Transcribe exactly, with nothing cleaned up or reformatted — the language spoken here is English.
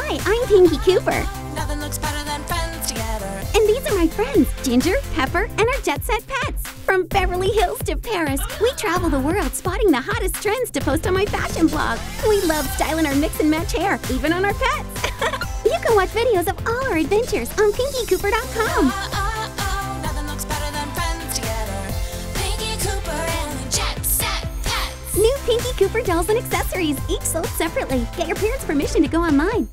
Hi, I'm Pinkie Cooper. Nothing looks better than friends together. And these are my friends, Ginger, Pepper, and our jet set pets. From Beverly Hills to Paris, we travel the world spotting the hottest trends to post on my fashion blog. We love styling our mix and match hair, even on our pets. You can watch videos of all our adventures on pinkie cooper dot com. Oh, oh, oh, nothing looks better than friends together. Pinkie Cooper and the Jet Set Pets. New Pinkie Cooper dolls and accessories, each sold separately. Get your parents' permission to go online.